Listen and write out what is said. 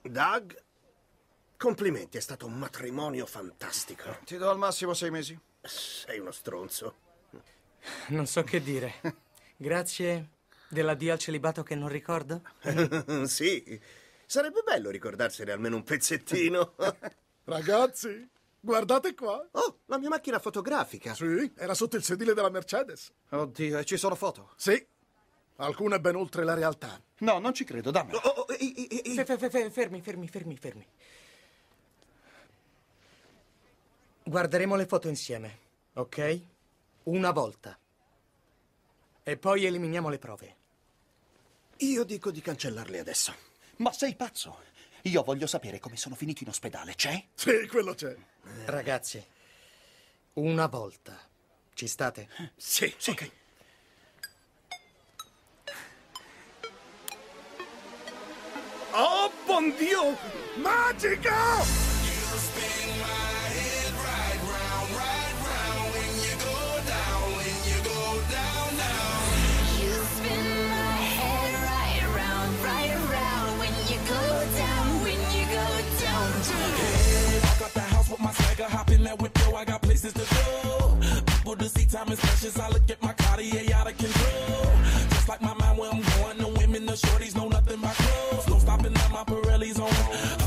Doug, complimenti, è stato un matrimonio fantastico. Ti do al massimo 6 mesi. Sei uno stronzo. Non so che dire. Grazie dell'addio al celibato che non ricordo. Sì, sarebbe bello ricordarsene almeno un pezzettino. Ragazzi, guardate qua. Oh, la mia macchina fotografica. Sì, era sotto il sedile della Mercedes. Oddio, e ci sono foto? Sì, alcune ben oltre la realtà. No, non ci credo, dammi. Fermi. Guarderemo le foto insieme, ok? Una volta. E poi eliminiamo le prove. Io dico di cancellarle adesso. Ma sei pazzo? Io voglio sapere come sono finito in ospedale, c'è? Sì, quello c'è. Ragazzi, una volta. Ci state? Sì, ok. Oh, buon Dio! Magico! Hop in that whip, yo, I got places to go. People to see, time is precious. I look at my Cartier out of control. Just like my mind where I'm going. The women, the shorties know nothing but clothes. No stopping at my Pirelli's on.